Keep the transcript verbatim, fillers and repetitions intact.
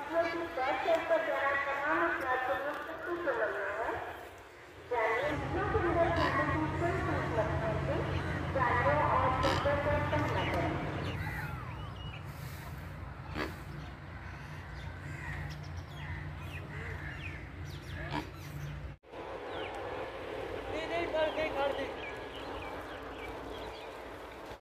जो कि वेबसाइट पर द्वारा तमाम अफराद को मुफ्त उपलब्ध है। जानवर जिलों के अंदर जानवर की कोई संख्या से जानवरों और शब्दों को पहना करें। नहीं नहीं कर के कर दे।